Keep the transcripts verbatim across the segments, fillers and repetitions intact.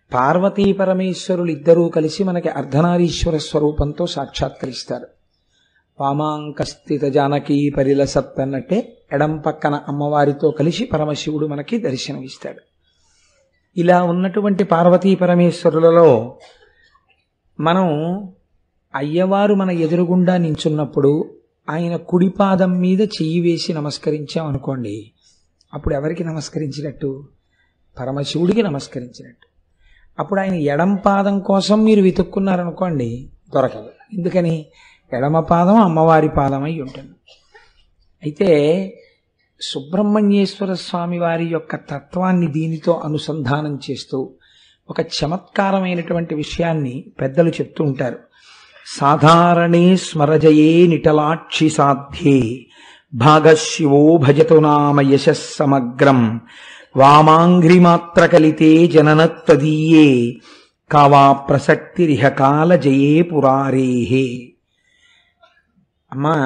పార్వతీ పరమేశ్వరులు ఇద్దరూ కలిసి మనకి అర్ధనారీశ్వర స్వరూపంతో సాక్షాత్కరిస్తారు. వామాంకస్థిత జానకీ పరిలసత్ అన్నట్టే ఎడం పక్కన అమ్మవారితో కలిసి పరమశివుడు మనకి దర్శనమిస్తాడు. ఇలా ఉన్నటువంటి పార్వతీ పరమేశ్వరులలో మనం అయ్యవారు మన ఎదురుగుండా నించున్నప్పుడు ఆయన కుడిపాదం మీద చెయ్యి వేసి నమస్కరించామనుకోండి, అప్పుడు ఎవరికి నమస్కరించినట్టు? పరమశివుడికి నమస్కరించినట్టు. అప్పుడు ఆయన ఎడం పాదం కోసం మీరు వెతుక్కున్నారనుకోండి, దొరకదు. ఎందుకని? ఎడమ పాదం అమ్మవారి పాదం అయి ఉంటుంది. అయితే సుబ్రహ్మణ్యేశ్వర స్వామి వారి యొక్క తత్వాన్ని దీనితో అనుసంధానం చేస్తూ ఒక చమత్కారమైనటువంటి విషయాన్ని పెద్దలు చెప్తూ ఉంటారు. సాధారణే స్మరజయే నిటలాక్షి సాధ్యే భాగశివో భజతు నామ యశస్సమగ్రం వామాంఘ్రిమాత్రకలితే జననత్వదీయే కావా ప్రసక్తిరిహ కాల జయే పురారేహే. అమ్మా,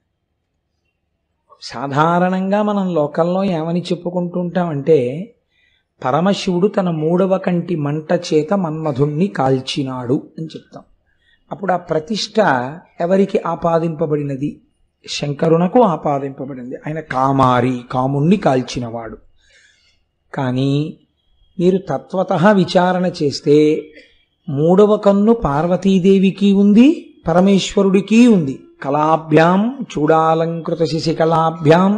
సాధారణంగా మనం లోకల్లో ఏమని చెప్పుకుంటూ ఉంటామంటే, పరమశివుడు తన మూడవ కంటి మంట చేత మన్మధుణ్ణి కాల్చినాడు అని చెప్తాం. అప్పుడు ఆ ప్రతిష్ట ఎవరికి ఆపాదింపబడినది? శంకరునకు ఆపాదింపబడింది. ఆయన కామారి, కాముణ్ణి కాల్చినవాడు. కానీ మీరు తత్వతః విచారణ చేస్తే మూడవ కన్ను పార్వతీదేవికి ఉంది, పరమేశ్వరుడికి ఉంది. కళాభ్యాం చూడాలంకృత శశికళాభ్యాం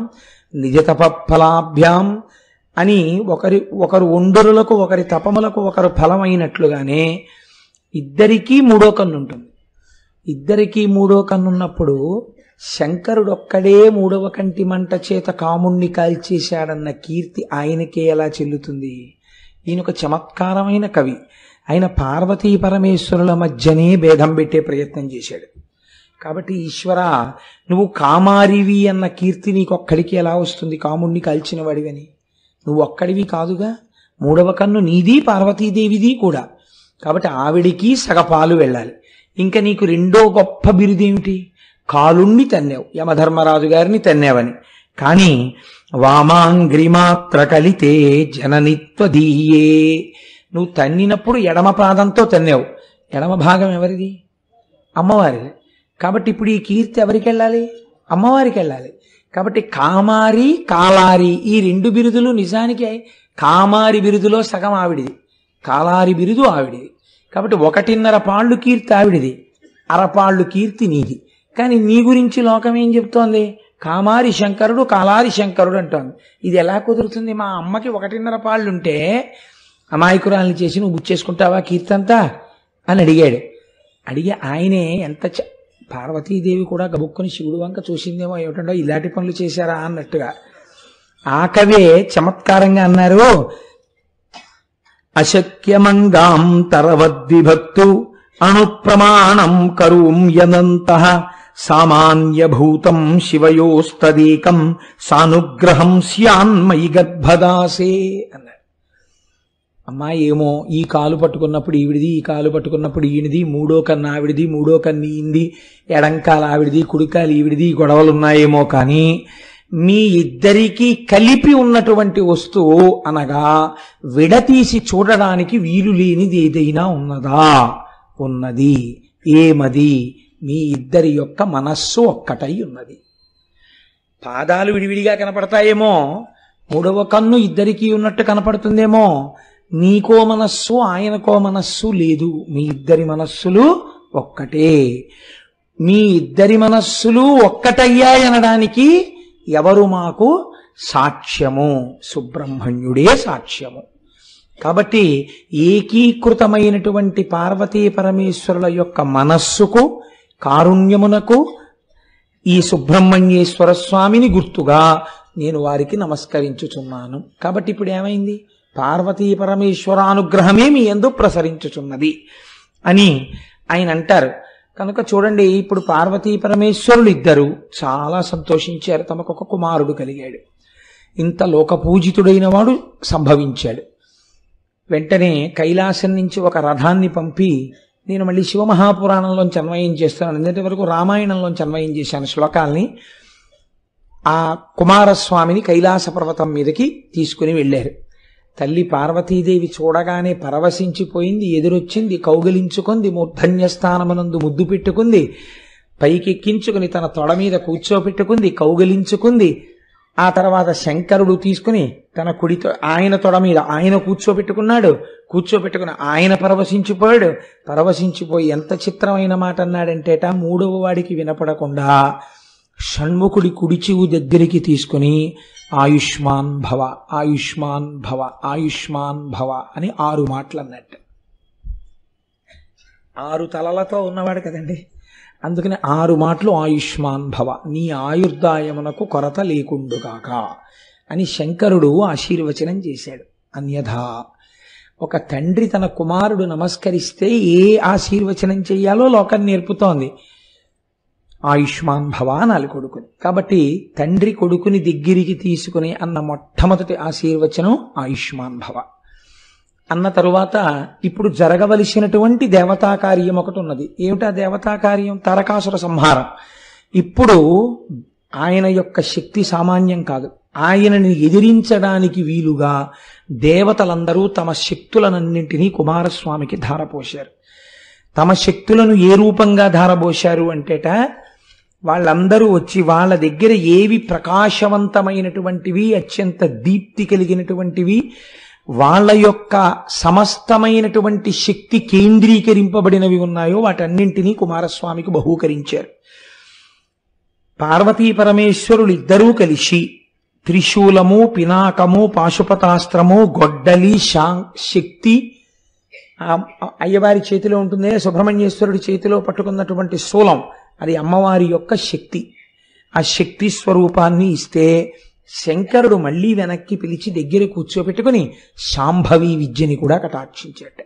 నిజతపఫలాభ్యాం అని ఒకరి ఒకరు ఒండరులకు ఒకరి తపములకు ఒకరు ఫలమైనట్లుగానే ఇద్దరికీ మూడో కన్ను ఉంటుంది. ఇద్దరికీ మూడో కన్నున్నప్పుడు శంకరుడొక్కడే మూడవ కంటి మంట చేత కాముణ్ణి కాల్చేశాడన్న కీర్తి ఆయనకే ఎలా చెల్లుతుంది? ఈయన ఒక చమత్కారమైన కవి. ఆయన పార్వతీ పరమేశ్వరుల మధ్యనే భేదం పెట్టే ప్రయత్నం చేశాడు. కాబట్టి ఈశ్వర, నువ్వు కామారివి అన్న కీర్తి నీకొక్కడికి ఎలా వస్తుంది? కాముణ్ణి కాల్చిన వాడివని. నువ్వు ఒక్కడివి కాదుగా, మూడవ కన్ను నీది, పార్వతీదేవిది కూడా. కాబట్టి ఆవిడికి సగపాలు వెళ్ళాలి. ఇంకా నీకు రెండో గొప్ప బిరుదేమిటి? కాలుణ్ణి తన్నావు, యమధర్మరాజు గారిని తన్నావని. కానీ వామాంగ్రిమాత్ర కలితే జననిత్వదీయే, నువ్వు తన్నినప్పుడు ఎడమ పాదంతో తన్నావు. ఎడమ భాగం ఎవరిది? అమ్మవారిది. కాబట్టి ఇప్పుడు ఈ కీర్తి ఎవరికి వెళ్ళాలి? అమ్మవారికి వెళ్ళాలి. కాబట్టి కామారి, కాలారి ఈ రెండు బిరుదులు నిజానికి కామారి బిరుదులో సగం ఆవిడిది, కాలారి బిరుదు ఆవిడిది. కాబట్టి ఒకటిన్నర పాళ్ళు కీర్తి ఆవిడిది, అరపాళ్ళు కీర్తి నీది. కానీ నీ గురించి లోకం ఏం చెప్తోంది? కామారి శంకరుడు, కాలారి శంకరుడు అంటోంది. ఇది ఎలా కుదురుతుంది? మా అమ్మకి ఒకటిన్నర పాళ్ళుంటే అమాయకురాల్ని చేసి నువ్వు బుచ్చేసుకుంటావా కీర్తి అంతా అని అడిగాడు. అడిగి ఆయనే ఎంత పార్వతీదేవి కూడా గబుక్కుని శివుడు వంక చూసిందేమో, ఏమిటండో ఇలాంటి పనులు చేశారా అన్నట్టుగా. ఆ కవే చమత్కారంగా అన్నారు, అశక్యమంగాం తరవద్విభక్తు అణుప్రమాణం కరూం యనంతః సామాన్యభూతం శివయోస్తదేకం సానుగ్రహం స్యాన్మయి గర్భదాసే అన్నారు. అమ్మా ఏమో, ఈ కాలు పట్టుకున్నప్పుడు ఈవిడిది, ఈ కాలు పట్టుకున్నప్పుడు ఈయనది, మూడో కన్ను ఆవిడిది, మూడో కన్ను ఈంది, ఎడంకాలు ఆవిడిది, కుడికాలు ఈవిడిది, గొడవలున్నాయేమో. కానీ మీ ఇద్దరికీ కలిపి ఉన్నటువంటి వస్తువు అనగా విడతీసి చూడడానికి వీలు లేనిది ఏదైనా ఉన్నదా? ఉన్నది. ఏమది? మీ ఇద్దరి యొక్క మనస్సు ఒక్కటై ఉన్నది. పాదాలు విడివిడిగా కనపడతాయేమో, మూడవ కన్ను ఇద్దరికీ ఉన్నట్టు కనపడుతుందేమో. నీకో మనస్సు, ఆయనకో మనస్సు లేదు. మీ ఇద్దరి మనస్సులు ఒక్కటే. మీ ఇద్దరి మనస్సులు ఒక్కటయ్యాయనడానికి ఎవరు మాకు సాక్ష్యము? సుబ్రహ్మణ్యుడే సాక్ష్యము. కాబట్టి ఏకీకృతమైనటువంటి పార్వతీ పరమేశ్వరుల యొక్క మనస్సుకు, కారుణ్యమునకు ఈ సుబ్రహ్మణ్యేశ్వర స్వామిని గుర్తుగా నేను వారికి నమస్కరించుచున్నాను. కాబట్టి ఇప్పుడు ఏమైంది? పార్వతీ పరమేశ్వరానుగ్రహమే మీ యందు ప్రసరించుచున్నది అని ఆయన అంటారు. కనుక చూడండి, ఇప్పుడు పార్వతీ పరమేశ్వరులు ఇద్దరు చాలా సంతోషించారు. తమకు ఒక కుమారుడు కలిగాడు. ఇంత లోకపూజితుడైన వాడు సంభవించాడు. వెంటనే కైలాసం నుంచి ఒక రథాన్ని పంపి, నేను మళ్ళీ శివమహాపురాణంలోంచి అన్వయం చేస్తున్నాను, నిన్నటి వరకు రామాయణంలోంచి అన్వయం చేశాను శ్లోకాల్ని. ఆ కుమారస్వామిని కైలాస పర్వతం మీదకి తీసుకుని వెళ్ళారు. తల్లి పార్వతీదేవి చూడగానే పరవశించిపోయింది, ఎదురొచ్చింది, కౌగిలించుకుంది, మూర్ధన్యస్థానమునందు ముద్దు పెట్టుకుంది, పైకెక్కించుకుని తన తొడ మీద కూర్చోపెట్టుకుంది, కౌగిలించుకుంది. ఆ తర్వాత శంకరుడు తీసుకుని తన కుడితో ఆయన తొడ మీద ఆయన కూర్చోబెట్టుకున్నాడు. కూర్చోబెట్టుకుని ఆయన పరవశించిపోయాడు. పరవశించిపోయి ఎంత చిత్రమైన మాట అన్నాడంటేట, మూడవ వాడికి వినపడకుండా షణ్ముఖుడి కుడి చెవు దగ్గరికి తీసుకుని ఆయుష్మాన్ భవ, ఆయుష్మాన్ భవ, ఆయుష్మాన్ భవ అని ఆరు మాటలు అన్నట్టు. ఆరు తలలతో ఉన్నవాడు కదండి, అందుకని ఆరు మాటలు ఆయుష్మాన్ భవ, నీ ఆయుర్దాయమునకు కొరత లేకుండుగాక అని శంకరుడు ఆశీర్వచనం చేశాడు. అన్యథా ఒక తండ్రి తన కుమారుడు నమస్కరిస్తే ఏ ఆశీర్వచనం చెయ్యాలో లోకం నేర్పుతోంది. ఆయుష్మాన్ భవ అనాలి కొడుకుని. కాబట్టి తండ్రి కొడుకుని దగ్గరికి తీసుకుని అన్న మొట్టమొదటి ఆశీర్వచనం ఆయుష్మాన్ భవ అన్న తరువాత ఇప్పుడు జరగవలసినటువంటి దేవతా కార్యం ఒకటి ఉన్నది. ఏమిటా దేవతా కార్యం? తారకాసుర సంహారం. ఇప్పుడు ఆయన యొక్క శక్తి సామాన్యం కాదు. ఆయనని ఎదిరించడానికి వీలుగా దేవతలందరూ తమ శక్తులనన్నింటినీ కుమారస్వామికి ధారపోశారు. తమ శక్తులను ఏ రూపంగా ధారపోశారు అంటేట, వాళ్ళందరూ వచ్చి వాళ్ళ దగ్గర ఏవి ప్రకాశవంతమైనటువంటివి, అత్యంత దీప్తి కలిగినటువంటివి, వాళ్ళ యొక్క సమస్తమైనటువంటి శక్తి కేంద్రీకరింపబడినవి ఉన్నాయో వాటన్నింటినీ కుమారస్వామికి బహూకరించారు. పార్వతీ పరమేశ్వరులు ఇద్దరూ కలిసి త్రిశూలము, పినాకము, పాశుపతాస్త్రము, గొడ్డలి, శా శక్తి అయ్యవారి చేతిలో ఉంటుంది, సుబ్రహ్మణ్యేశ్వరుడి చేతిలో పట్టుకున్నటువంటి శూలం అది అమ్మవారి యొక్క శక్తి. ఆ శక్తి స్వరూపాన్ని ఇస్తే శంకరుడు మళ్లీ వెనక్కి పిలిచి దగ్గర కూర్చోపెట్టుకుని శాంభవి విద్యని కూడా కటాక్షించాడు.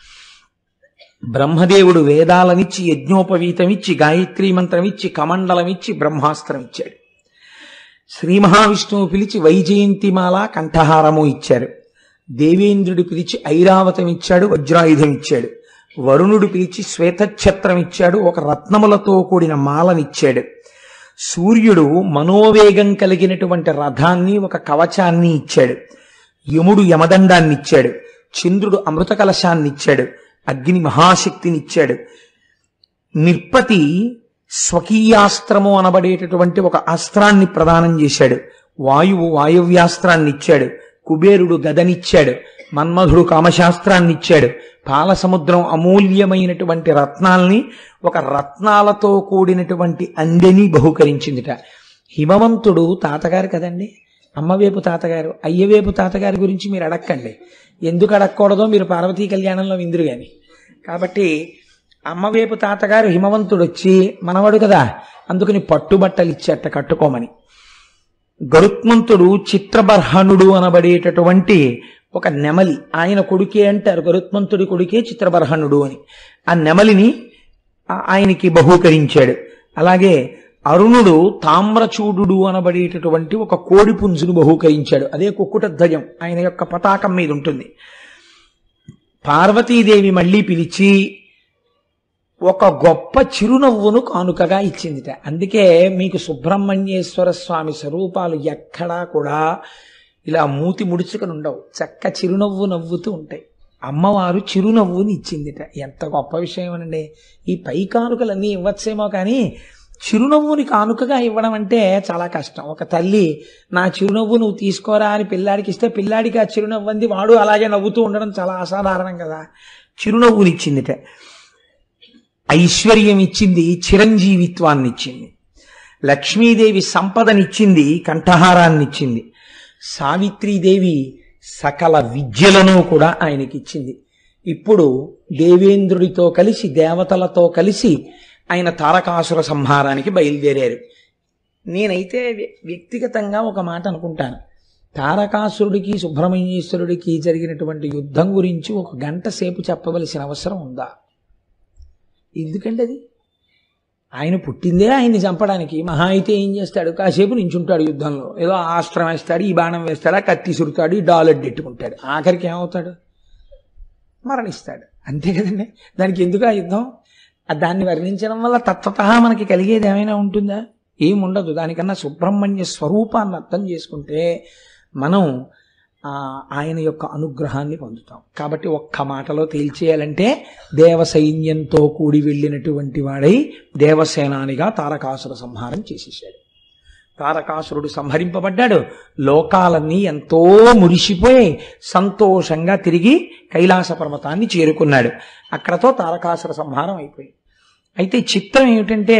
బ్రహ్మదేవుడు వేదాలనిచ్చి, యజ్ఞోపవీతమిచ్చి, గాయత్రీ మంత్రమిచ్చి, కమండలమిచ్చి, బ్రహ్మాస్త్రం ఇచ్చాడు. శ్రీ మహావిష్ణువు పిలిచి వైజయంతిమాల కంఠహారము ఇచ్చారు. దేవేంద్రుడు పిలిచి ఐరావతం ఇచ్చాడు, వజ్రాయుధం ఇచ్చాడు. వరుణుడు పిలిచి శ్వేతఛత్రం ఇచ్చాడు, ఒక రత్నములతో కూడిన మాలనిచ్చాడు. సూర్యుడు మనోవేగం కలిగినటువంటి రథాన్ని, ఒక కవచాన్ని ఇచ్చాడు. యముడు యమదండాన్ని ఇచ్చాడు. చంద్రుడు అమృత కలశాన్ని ఇచ్చాడు. అగ్ని మహాశక్తిని ఇచ్చాడు. నిర్పతి స్వకీయాస్త్రము అనబడేటటువంటి ఒక అస్త్రాన్ని ప్రదానం చేశాడు. వాయువు వాయువ్యాస్త్రాన్ని ఇచ్చాడు. కుబేరుడు గదనిచ్చాడు. మన్మధుడు కామశాస్త్రాన్ని ఇచ్చాడు. పాలసముద్రం అమూల్యమైనటువంటి రత్నాల్ని, ఒక రత్నాలతో కూడినటువంటి అందెని బహుకరించిందిట. హిమవంతుడు తాతగారు కదండి, అమ్మవేపు తాతగారు. అయ్యవేపు తాతగారి గురించి మీరు అడక్కండి, ఎందుకు అడగకూడదో మీరు పార్వతీ కళ్యాణంలో విందురు గాని. కాబట్టి అమ్మవేపు తాతగారు హిమవంతుడు వచ్చి మనవడు కదా, అందుకని పట్టుబట్టలు ఇచ్చేట కట్టుకోమని. గరుత్మంతుడు చిత్రబర్హణుడు అనబడేటటువంటి ఒక నెమలి, ఆయన కొడుకే అంటారు, గరుత్మంతుడి కొడుకే చిత్రబర్హణుడు అని. ఆ నెమలిని ఆయనకి బహూకరించాడు. అలాగే అరుణుడు తామ్రచూడు అనబడేటటువంటి ఒక కోడి పుంజును బహూకరించాడు. అదే కుక్కుట ధ్వజం ఆయన యొక్క పతాకం మీద ఉంటుంది. పార్వతీదేవి మళ్ళీ పిలిచి ఒక గొప్ప చిరునవ్వును కానుకగా ఇచ్చిందిట. అందుకే మీకు సుబ్రహ్మణ్యేశ్వర స్వామి స్వరూపాలు ఎక్కడా కూడా ఇలా మూతి ముడుచుకొని ఉండవు, చక్క చిరునవ్వు నవ్వుతూ ఉంటాయి. అమ్మవారు చిరునవ్వుని ఇచ్చిందిట. ఎంత గొప్ప విషయం అనండి. ఈ పై కానుకలన్నీ ఇవ్వచ్చేమో కానీ చిరునవ్వుని కానుకగా ఇవ్వడం అంటే చాలా కష్టం. ఒక తల్లి నా చిరునవ్వు నువ్వు తీసుకోరా అని పిల్లాడికి ఇస్తే పిల్లాడికి ఆ చిరునవ్వు అంది, వాడు అలాగే నవ్వుతూ ఉండడం చాలా అసాధారణం కదా. చిరునవ్వుని ఇచ్చిందిట. ఐశ్వర్యం ఇచ్చింది, చిరంజీవిత్వాన్ని ఇచ్చింది. లక్ష్మీదేవి సంపదనిచ్చింది, కంఠహారాన్నిచ్చింది. సావిత్రీదేవి సకల విద్యలను కూడా ఆయనకిచ్చింది. ఇప్పుడు దేవేంద్రుడితో కలిసి, దేవతలతో కలిసి ఆయన తారకాసుర సంహారానికి బయలుదేరారు. నేనైతే వ్యక్తిగతంగా ఒక మాట అనుకుంటాను, తారకాసురుడికి సుబ్రహ్మణ్యేశ్వరుడికి జరిగినటువంటి యుద్ధం గురించి ఒక గంట సేపు చెప్పవలసిన అవసరం ఉందా? ఎందుకంటే అది ఆయన పుట్టిందే ఆయన్ని చంపడానికి. మహా అయితే ఏం చేస్తాడు, కాసేపు నించుంటాడు యుద్ధంలో, ఏదో ఆస్త్రం వేస్తాడు, ఈ బాణం వేస్తాడు, కత్తి సురుతాడు, ఈ డాలెడ్డెట్టుకుంటాడు, ఆఖరికి ఏమవుతాడు, మరణిస్తాడు. అంతే కదండి. దానికి ఎందుకు ఆ యుద్ధం? దాన్ని వర్ణించడం వల్ల తత్వత మనకి కలిగేది ఏమైనా ఉంటుందా? ఏముండదు. దానికన్నా సుబ్రహ్మణ్య స్వరూపాన్ని అర్థం చేసుకుంటే మనం ఆయన యొక్క అనుగ్రహాన్ని పొందుతాం. కాబట్టి ఒక్క మాటలో తేల్చేయాలంటే దేవ సైన్యంతో కూడి వెళ్ళినటువంటి వాడై దేవసేనానిగా తారకాసుర సంహారం చేసేసాడు. తారకాసురుడు సంహరింపబడ్డాడు. లోకాలన్నీ ఎంతో మురిసిపోయి సంతోషంగా తిరిగి కైలాస పర్వతాన్ని చేరుకున్నాడు. అక్కడతో తారకాసుర సంహారం అయిపోయింది. అయితే చిత్రం ఏమిటంటే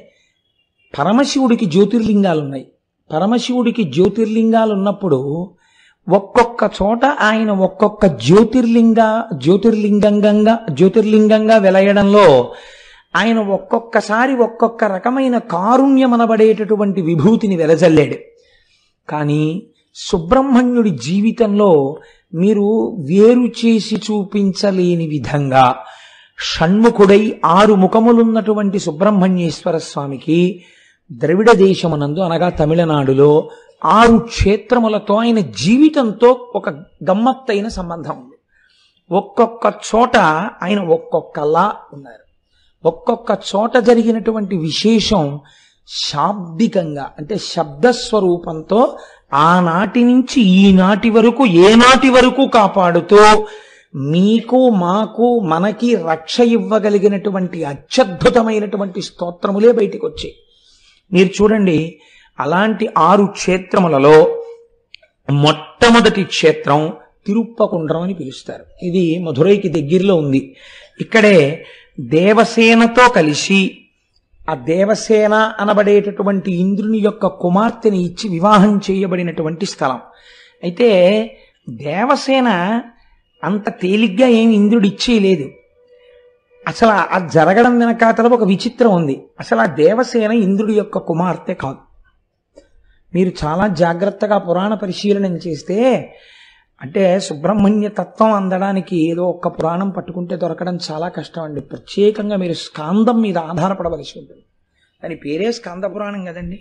పరమశివుడికి జ్యోతిర్లింగాలు ఉన్నాయి. పరమశివుడికి జ్యోతిర్లింగాలు ఉన్నప్పుడు ఒక్కొక్క చోట ఆయన ఒక్కొక్క జ్యోతిర్లింగ జ్యోతిర్లింగంగా జ్యోతిర్లింగంగా వెలయడంలో ఆయన ఒక్కొక్కసారి ఒక్కొక్క రకమైన కారుణ్యమనబడేటటువంటి విభూతిని వెలజల్లాడు. కానీ సుబ్రహ్మణ్యుడి జీవితంలో మీరు వేరు చేసి చూపించలేని విధంగా షణ్ముఖుడై ఆరు ముఖములున్నటువంటి సుబ్రహ్మణ్యేశ్వర స్వామికి ద్రవిడ దేశమునందు అనగా తమిళనాడులో ఆరు క్షేత్రములతో ఆయన జీవితంతో ఒక గమ్మత్తైన సంబంధం ఉంది. ఒక్కొక్క చోట ఆయన ఒక్కొక్కలా ఉన్నారు. ఒక్కొక్క చోట జరిగినటువంటి విశేషం శాబ్దికంగా అంటే శబ్దస్వరూపంతో ఆనాటి నుంచి ఈనాటి వరకు ఏనాటి వరకు కాపాడుతూ మీకు మాకు మనకి రక్ష ఇవ్వగలిగినటువంటి అత్యద్భుతమైనటువంటి స్తోత్రములే బయటికి వచ్చాయి. మీరు చూడండి, అలాంటి ఆరు క్షేత్రములలో మొట్టమొదటి క్షేత్రం తిరుప్పకుండ్రం అని పిలుస్తారు. ఇది మధురైకి దగ్గరలో ఉంది. ఇక్కడే దేవసేనతో కలిసి ఆ దేవసేన అనబడేటటువంటి ఇంద్రుని యొక్క కుమార్తెని ఇచ్చి వివాహం చేయబడినటువంటి స్థలం. అయితే దేవసేన అంత తేలిగ్గా ఏమి ఇంద్రుడు ఇచ్చేయలేదు. అసలు అది జరగడం వెనకాతల ఒక విచిత్రం ఉంది. అసలు ఆ దేవసేన ఇంద్రుడి యొక్క కుమార్తె కాదు. మీరు చాలా జాగ్రత్తగా పురాణ పరిశీలన చేస్తే అంటే సుబ్రహ్మణ్య తత్వం అందడానికి ఏదో ఒక్క పురాణం పట్టుకుంటే దొరకడం చాలా కష్టం అండి. ప్రత్యేకంగా మీరు స్కాందం మీద ఆధారపడవలసి ఉంటుంది. దాని పేరే స్కాంద పురాణం కదండి.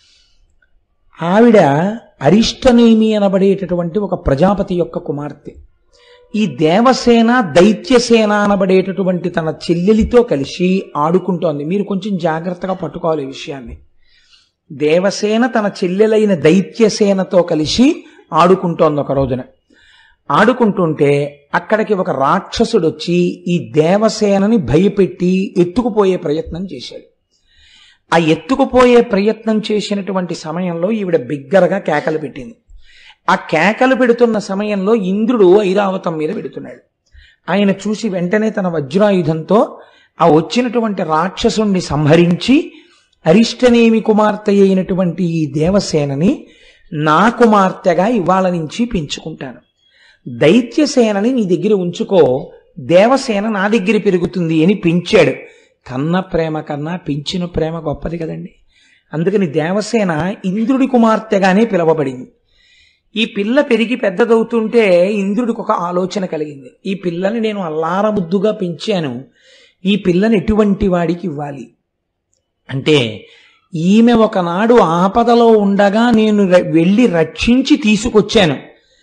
ఆవిడ అరిష్టనేమి అనబడేటటువంటి ఒక ప్రజాపతి యొక్క కుమార్తె. ఈ దేవసేన దైత్యసేన అనబడేటటువంటి తన చెల్లెలితో కలిసి ఆడుకుంటోంది. మీరు కొంచెం జాగ్రత్తగా పట్టుకోవాలి ఈ విషయాన్ని. దేవసేన తన చెల్లెలైన దైత్యసేనతో కలిసి ఆడుకుంటోంది. ఒక రోజున ఆడుకుంటుంటే అక్కడికి ఒక రాక్షసుడు వచ్చి ఈ దేవసేనని భయపెట్టి ఎత్తుకుపోయే ప్రయత్నం చేశాడు. ఆ ఎత్తుకుపోయే ప్రయత్నం చేసినటువంటి సమయంలో ఈవిడ బిగ్గరగా కేకలు పెట్టింది. ఆ కేకలు పెడుతున్న సమయంలో ఇంద్రుడు ఐరావతం మీద పెడుతున్నాడు. ఆయన చూసి వెంటనే తన వజ్రాయుధంతో ఆ వచ్చినటువంటి రాక్షసుణ్ణి సంహరించి అరిష్టనేమి కుమార్తె అయినటువంటి ఈ దేవసేనని నా కుమార్తెగా ఇవాళ నుంచి పెంచుకుంటాను. దైత్యసేనని నీ దగ్గర ఉంచుకో, దేవసేన నా దగ్గర పెరుగుతుంది అని పెంచాడు. కన్న ప్రేమ కన్నా పెంచిన ప్రేమ గొప్పది కదండి. అందుకని దేవసేన ఇంద్రుడి కుమార్తెగానే పిలవబడింది. ఈ పిల్ల పెరిగి పెద్దదవుతుంటే ఇంద్రుడికి ఒక ఆలోచన కలిగింది. ఈ పిల్లని నేను అల్లారముద్దుగా పెంచాను, ఈ పిల్లని ఎటువంటి వాడికి ఇవ్వాలి అంటే, ఈమె ఒకనాడు ఆపదలో ఉండగా నేను వెళ్ళి రక్షించి తీసుకొచ్చాను.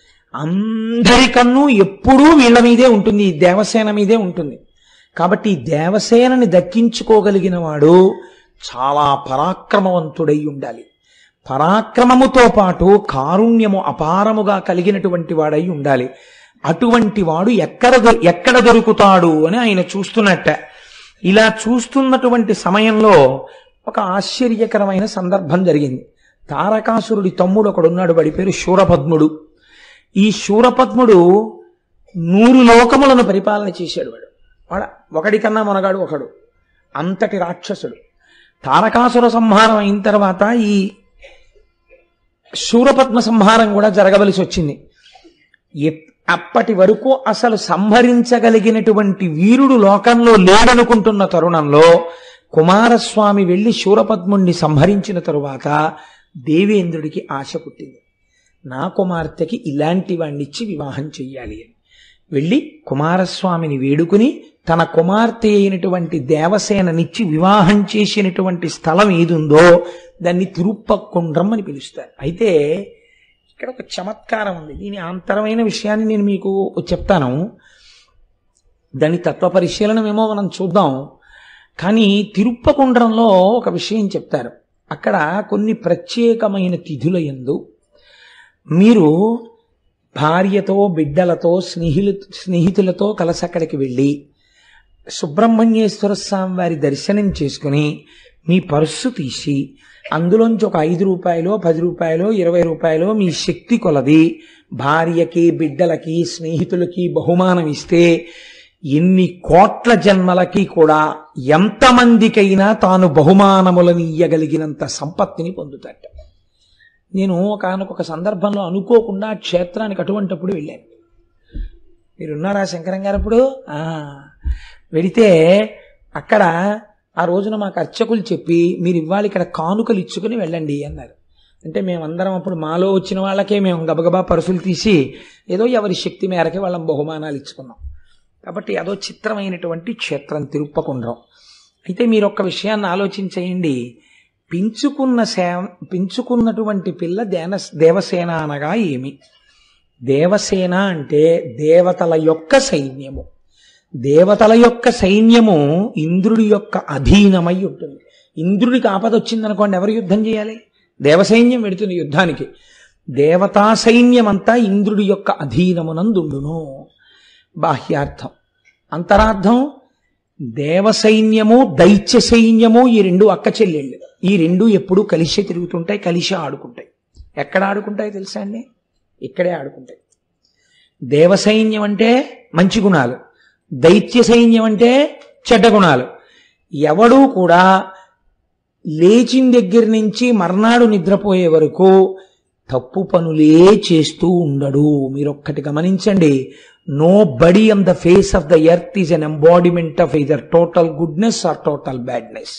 అందరికన్ను ఎప్పుడూ వీళ్ళ మీదే ఉంటుంది, ఈ దేవసేన మీదే ఉంటుంది. కాబట్టి ఈ దేవసేనని దక్కించుకోగలిగిన వాడు చాలా పరాక్రమవంతుడై ఉండాలి. పరాక్రమముతో పాటు కారుణ్యము అపారముగా కలిగినటువంటి వాడై ఉండాలి. అటువంటి వాడు ఎక్కడ ఎక్కడ దొరుకుతాడు అని ఆయన చూస్తున్నట్ట. ఇలా చూస్తున్నటువంటి సమయంలో ఒక ఆశ్చర్యకరమైన సందర్భం జరిగింది. తారకాసురుడి తమ్ముడు ఒకడున్నాడు, వాడి పేరు శూరపద్ముడు. ఈ శూరపద్ముడు నూరు లోకములను పరిపాలన చేశాడు. వాడు వాడ ఒకడికన్నా మొనగాడు ఒకడు, అంతటి రాక్షసుడు. తారకాసుర సంహారం అయిన తర్వాత ఈ శూరపద్మ సంహారం కూడా జరగవలసి వచ్చింది. అప్పటి వరకు అసలు సంహరించగలిగినటువంటి వీరుడు లోకంలో లేడనుకుంటున్న తరుణంలో కుమారస్వామి వెళ్లి శూరపద్ముణ్ణి సంహరించిన తరువాత దేవేంద్రుడికి ఆశ పుట్టింది. నా కుమార్తెకి ఇలాంటి వాణ్ణిచ్చి వివాహం చెయ్యాలి అని వెళ్ళి కుమారస్వామిని వేడుకుని తన కుమార్తె అయినటువంటి దేవసేననిచ్చి వివాహం చేసినటువంటి స్థలం ఏదుందో దాన్ని తిరుప్పకుండ్రం అని పిలుస్తారు. అయితే ఇక్కడ ఒక చమత్కారం ఉంది. దీని అంతరమైన విషయాన్ని నేను మీకు చెప్తాను. దాని తత్వ పరిశీలనమేమో మనం చూద్దాం. కానీ తిరుప్పకుండ్రంలో ఒక విషయం చెప్తారు. అక్కడ కొన్ని ప్రత్యేకమైన తిథుల యందు మీరు భార్యతో బిడ్డలతో స్నేహిలు స్నేహితులతో కలిసి అక్కడికి వెళ్ళి సుబ్రహ్మణ్యేశ్వర స్వామి వారి దర్శనం చేసుకుని మీ పర్సు తీసి అందులోంచి ఒక ఐదు రూపాయలు పది రూపాయలు ఇరవై రూపాయలు మీ శక్తి కొలది భార్యకి బిడ్డలకి స్నేహితులకి బహుమానం ఇస్తే ఎన్ని కోట్ల జన్మలకి కూడా ఎంతమందికైనా తాను బహుమానములను ఇయ్యగలిగినంత సంపత్తిని పొందుతాట. నేను ఒకనొక సందర్భంలో అనుకోకుండా క్షేత్రానికి అటువంటిప్పుడు వెళ్ళాను. మీరున్నారా శంకరం గారు అప్పుడు? వెడితే అక్కడ ఆ రోజున మాకు అర్చకులు చెప్పి మీరు ఇవాళ ఇక్కడ కానుకలు ఇచ్చుకుని వెళ్ళండి అన్నారు. అంటే మేమందరం అప్పుడు మాలో వచ్చిన వాళ్ళకే మేము గబగబా పరుసులు తీసి ఏదో ఎవరి శక్తి మేరకే వాళ్ళం బహుమానాలు ఇచ్చుకున్నాం. కాబట్టి అదో చిత్రమైనటువంటి క్షేత్రం తిరుప్పకుండ్రం. అయితే మీరు ఒక్క విషయాన్ని ఆలోచించేయండి. పెంచుకున్న సే పెంచుకున్నటువంటి పిల్ల దేన దేవసేన అనగా ఏమి? దేవసేన అంటే దేవతల యొక్క సైన్యము. దేవతల యొక్క సైన్యము ఇంద్రుడి యొక్క అధీనమై ఉంటుంది. ఇంద్రుడికి ఆపద వచ్చిందనుకోండి, ఎవరు యుద్ధం చేయాలి? దేవసైన్యం వెడుతుంది యుద్ధానికి. దేవతా సైన్యం అంతా ఇంద్రుడి యొక్క అధీనమునందుండును. బాహ్యార్థం. అంతరార్థం, దేవసైన్యము దైత్య సైన్యము ఈ రెండు అక్క చెల్లెళ్ళు. ఈ రెండు ఎప్పుడూ కలిసి తిరుగుతుంటాయి, కలిసి ఆడుకుంటాయి. ఎక్కడ ఆడుకుంటాయి తెలుసా అండి? ఇక్కడే ఆడుకుంటాయి. దేవసైన్యం అంటే మంచి గుణాలు, దైత్య సైన్యం అంటే చెడ్డ గుణాలు. ఎవడూ కూడా లేచిన దగ్గర నుంచి మర్నాడు నిద్రపోయే వరకు తప్పు పనులే చేస్తూ ఉండడు. మీరొక్కటి గమనించండి. Nobody on the face of the earth is an embodiment of either total goodness or total badness.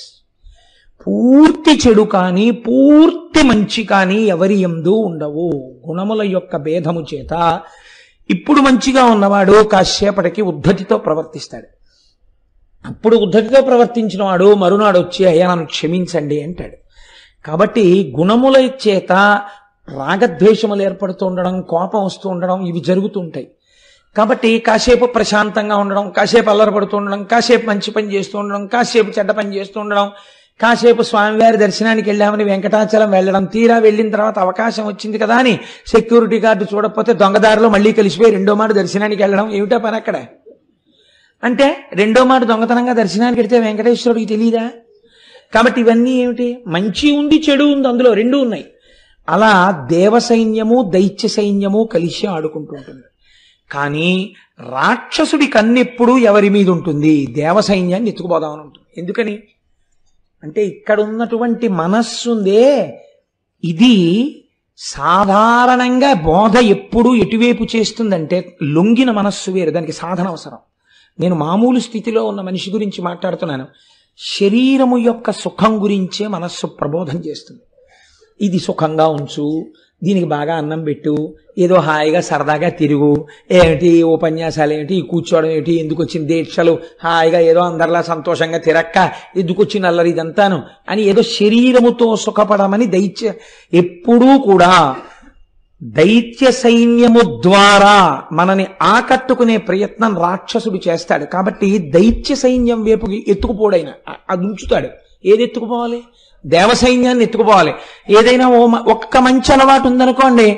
పూర్తి చెడు కానీ పూర్తి మంచి కానీ ఎవరి యందు ఉండవు. గుణముల యొక్క భేదము చేత ఇప్పుడు మంచిగా ఉన్నవాడు కాసేపటికి ఉద్ధతితో ప్రవర్తిస్తాడు. అప్పుడు ఉద్ధతితో ప్రవర్తించిన వాడు మరునాడు వచ్చి అయ్యా నన్ను క్షమించండి అంటాడు. కాబట్టి గుణముల చేత రాగద్వేషములు ఏర్పడుతూ ఉండడం, కోపం వస్తూ ఉండడం ఇవి జరుగుతుంటాయి. కాబట్టి కాసేపు ప్రశాంతంగా ఉండడం, కాసేపు అల్లరపడుతూ ఉండడం, కాసేపు మంచి పని చేస్తూ ఉండడం, కాసేపు చెడ్డ పని చేస్తూ ఉండడం, కాసేపు స్వామివారి దర్శనానికి వెళ్ళామని వెంకటాచలం వెళ్ళడం, తీరా వెళ్ళిన తర్వాత అవకాశం వచ్చింది కదా అని సెక్యూరిటీ గార్డు చూడకపోతే దొంగదారిలో మళ్ళీ కలిసిపోయి రెండో మాట దర్శనానికి వెళ్ళడం. ఏమిటా పని అక్కడ? అంటే రెండో మాట దొంగతనంగా దర్శనానికి వెళితే వెంకటేశ్వరుడికి తెలియదా? కాబట్టి ఇవన్నీ ఏమిటి? మంచి ఉంది, చెడు ఉంది, అందులో రెండు ఉన్నాయి. అలా దేవసైన్యము దైత్య సైన్యము కలిసి ఆడుకుంటుంటుంది. కానీ రాక్షసుడి కన్నెప్పుడు ఎవరి మీద ఉంటుంది? దేవసైన్యాన్ని ఎత్తుకుపోదామని ఉంటుంది. ఎందుకని అంటే ఇక్కడ ఉన్నటువంటి మనస్సుందే, ఇది సాధారణంగా బోధ ఎప్పుడు ఎటువైపు చేస్తుందంటే లొంగిన మనస్సు వేరు, దానికి సాధన అవసరం. నేను మామూలు స్థితిలో ఉన్న మనిషి గురించి మాట్లాడుతున్నాను. శరీరము యొక్క సుఖం గురించే మనస్సు ప్రబోధం చేస్తుంది. ఇది సుఖంగా ఉంచు, దీనికి బాగా అన్నం పెట్టు, ఏదో హాయిగా సరదాగా తిరుగు, ఏమిటి ఉపన్యాసాలు ఏమిటి, కూర్చోవడం ఏమిటి, ఎందుకు వచ్చిన దీక్షలు, హాయిగా ఏదో అందరిలా సంతోషంగా తిరక్క, ఎందుకు వచ్చిన అల్లరి ఇదంతాను అని ఏదో శరీరముతో సుఖపడమని దైత్య ఎప్పుడూ కూడా దైత్య సైన్యము ద్వారా మనని ఆకట్టుకునే ప్రయత్నం రాక్షసుడు చేస్తాడు. కాబట్టి దైత్య సైన్యం వైపు ఎత్తుకుపోడైనా అది ఉంచుతాడు. ఏది ఎత్తుకుపోవాలి? దేవసైన్యాన్ని ఎత్తుకుపోవాలి. ఏదైనా ఓ ఒక్క మంచి అలవాటు ఉందనుకోండి,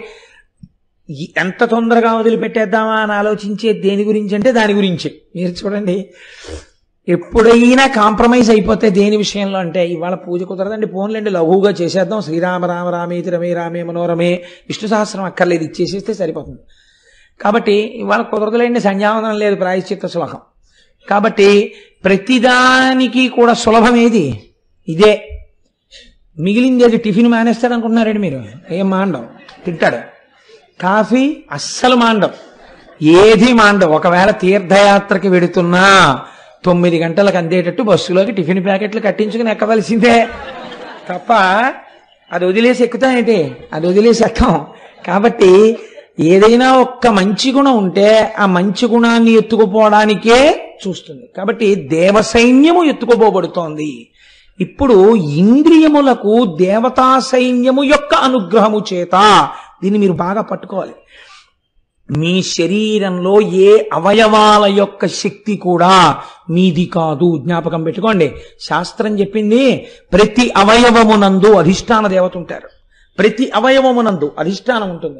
ఎంత తొందరగా వదిలిపెట్టేద్దామా అని ఆలోచించే దేని గురించి అంటే దాని గురించి. మీరు చూడండి, ఎప్పుడైనా కాంప్రమైజ్ అయిపోతే దేని విషయంలో అంటే ఇవాళ పూజ కుదరదండి, ఫోన్లండి లఘువుగా చేసేద్దాం, శ్రీరామ రామ రామేతి రమే రామే మనోరమే, విష్ణు సహస్రం అక్కర్లేదు, ఇచ్చేసేస్తే సరిపోతుంది. కాబట్టి ఇవాళ కుదరదులేండి, సంధ్యావందనం లేదు, ప్రాయశ్చిత్త సులభం. కాబట్టి ప్రతిదానికి కూడా సులభం ఏది? ఇదే. మిగిలింది అది టిఫిన్ మానేస్తాడు అనుకుంటున్నారండి మీరు? ఏం మాండవు, తింటాడు. కాఫీ అస్సలు మాండవు, ఏది మాండవు. ఒకవేళ తీర్థయాత్రకి వెడుతున్నా తొమ్మిది గంటలకు అందేటట్టు బస్సులోకి టిఫిన్ ప్యాకెట్లు కట్టించుకుని ఎక్కవలసిందే తప్ప అది వదిలేసి ఎక్కుతాయేంటి? అది వదిలేసి ఎక్కం. కాబట్టి ఏదైనా ఒక్క మంచి గుణం ఉంటే ఆ మంచి గుణాన్ని ఎత్తుకుపోవడానికే చూస్తుంది. కాబట్టి దేవసైన్యము ఎత్తుకుపోబడుతోంది. ఇప్పుడు ఇంద్రియములకు దేవతా సైన్యము యొక్క అనుగ్రహము చేత, దీన్ని మీరు బాగా పట్టుకోవాలి, మీ శరీరంలో ఏ అవయవాల యొక్క శక్తి కూడా మీది కాదు. జ్ఞాపకం పెట్టుకోండి, శాస్త్రం చెప్పింది ప్రతి అవయవమునందు అధిష్టాన దేవత ఉంటారు. ప్రతి అవయవమునందు అధిష్టానం ఉంటుంది.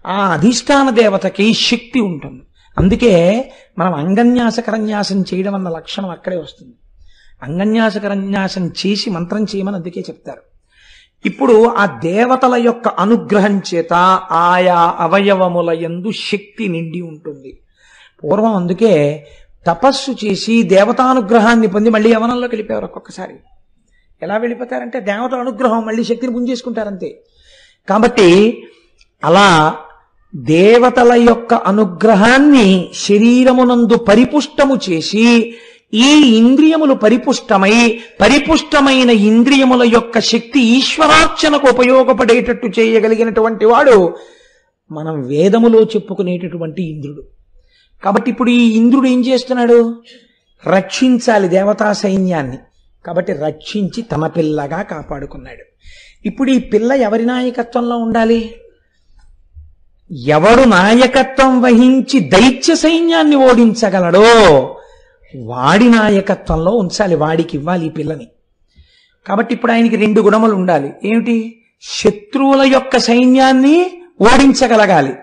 ఆ అధిష్టాన దేవతకి శక్తి ఉంటుంది. అందుకే మనం అంగన్యాసకరన్యాసం చేయడం అన్న లక్షణం అక్కడే వస్తుంది. అంగన్యాసకరన్యాసం చేసి మంత్రం చేయమని అందుకే చెప్తారు. ఇప్పుడు ఆ దేవతల యొక్క అనుగ్రహం చేత ఆయా అవయవముల యందు శక్తి నిండి ఉంటుంది. పూర్వం అందుకే తపస్సు చేసి దేవతానుగ్రహాన్ని పొంది మళ్ళీ యవనంలోకి వెళ్ళిపోయారు. ఒక్కొక్కసారి ఎలా వెళ్ళిపోతారంటే దేవతల అనుగ్రహం మళ్ళీ శక్తిని పుంజేసుకుంటారంతే. కాబట్టి అలా దేవతల యొక్క అనుగ్రహాన్ని శరీరమునందు పరిపుష్టము చేసి ఈ ఇంద్రియములు పరిపుష్టమై పరిపుష్టమైన ఇంద్రియముల యొక్క శక్తి ఈశ్వరార్చనకు ఉపయోగపడేటట్టు చేయగలిగినటువంటి వాడు మనం వేదములో చెప్పుకునేటటువంటి ఇంద్రుడు. కాబట్టి ఇప్పుడు ఈ ఇంద్రుడు ఏం చేస్తున్నాడు? రక్షించాలి దేవతా సైన్యాన్ని. కాబట్టి రక్షించి తన పిల్లగా కాపాడుకున్నాడు. ఇప్పుడు ఈ పిల్ల ఎవరి నాయకత్వంలో ఉండాలి? ఎవడు నాయకత్వం వహించి దైత్య సైన్యాన్ని ఓడించగలడో వాడి నాయకత్వంలో ఉంచాలి, వాడికి ఇవ్వాలి ఈ పిల్లని. కాబట్టి ఇప్పుడు ఆయనకి రెండు గుణములు ఉండాలి. ఏమిటి? శత్రువుల యొక్క సైన్యాన్ని ఓడించగలగాలి,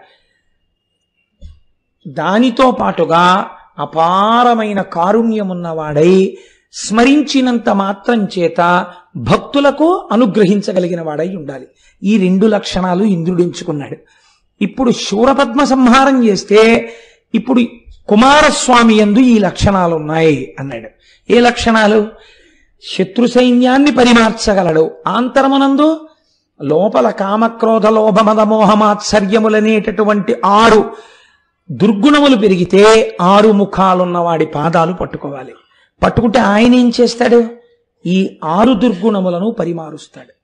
దానితో పాటుగా అపారమైన కారుణ్యమున్నవాడై స్మరించినంత మాత్రం చేత భక్తులకు అనుగ్రహించగలిగిన వాడై ఉండాలి. ఈ రెండు లక్షణాలు ఇంద్రుడు ఎంచుకున్నాడు. ఇప్పుడు శూరపద్మ సంహారం చేస్తే ఇప్పుడు కుమారస్వామి యందు ఈ లక్షణాలు ఉన్నాయి అన్నాడు. ఏ లక్షణాలు? శత్రు సైన్యాన్ని పరిమార్చగలడు. ఆంతరమునందు లోపల కామక్రోధ లోభమద మోహమాత్సర్యములనేటటువంటి ఆరు దుర్గుణములు పెరిగితే ఆరు ముఖాలున్నవాడి పాదాలు పట్టుకోవాలి. పట్టుకుంటే ఆయన ఏం చేస్తాడు? ఈ ఆరు దుర్గుణములను పరిమారుస్తాడు.